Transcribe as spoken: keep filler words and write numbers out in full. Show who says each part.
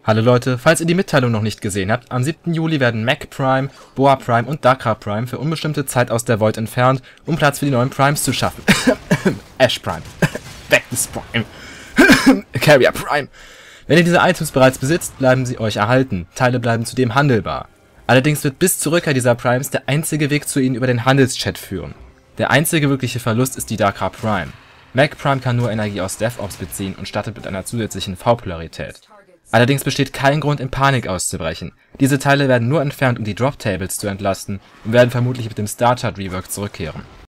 Speaker 1: Hallo Leute, falls ihr die Mitteilung noch nicht gesehen habt, am siebten Juli werden Mac Prime, Boa Prime und Dakar Prime für unbestimmte Zeit aus der Void entfernt, um Platz für die neuen Primes zu schaffen. Ash Prime, Vectus Prime, Carrier Prime. Wenn ihr diese Items bereits besitzt, bleiben sie euch erhalten, Teile bleiben zudem handelbar. Allerdings wird bis zur Rückkehr dieser Primes der einzige Weg zu ihnen über den Handelschat führen. Der einzige wirkliche Verlust ist die Dakar Prime. Mac Prime kann nur Energie aus DevOps beziehen und startet mit einer zusätzlichen V-Polarität. Allerdings besteht kein Grund, in Panik auszubrechen. Diese Teile werden nur entfernt, um die Drop-Tables zu entlasten und werden vermutlich mit dem Starchart Rework zurückkehren.